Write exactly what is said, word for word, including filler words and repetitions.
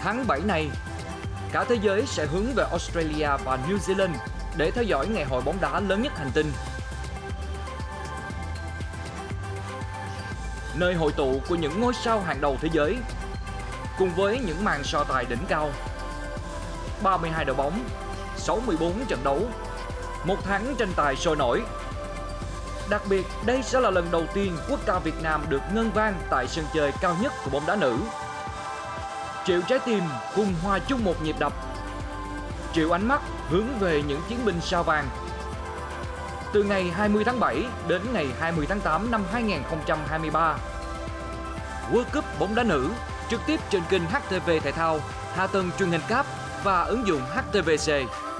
Tháng bảy này, cả thế giới sẽ hướng về Australia và New Zealand để theo dõi ngày hội bóng đá lớn nhất hành tinh. Nơi hội tụ của những ngôi sao hàng đầu thế giới, cùng với những màn so tài đỉnh cao. ba mươi hai đội bóng, sáu mươi tư trận đấu, một tháng tranh tài sôi nổi. Đặc biệt, đây sẽ là lần đầu tiên quốc ca Việt Nam được ngân vang tại sân chơi cao nhất của bóng đá nữ. Triệu trái tim cùng hòa chung một nhịp đập. Triệu ánh mắt hướng về những chiến binh sao vàng. Từ ngày hai mươi tháng bảy đến ngày hai mươi tháng tám năm hai nghìn không trăm hai mươi ba. World Cup bóng đá nữ trực tiếp trên kênh hát tê vê Thể thao, hạ tầng truyền hình cáp và ứng dụng hát tê vê xê.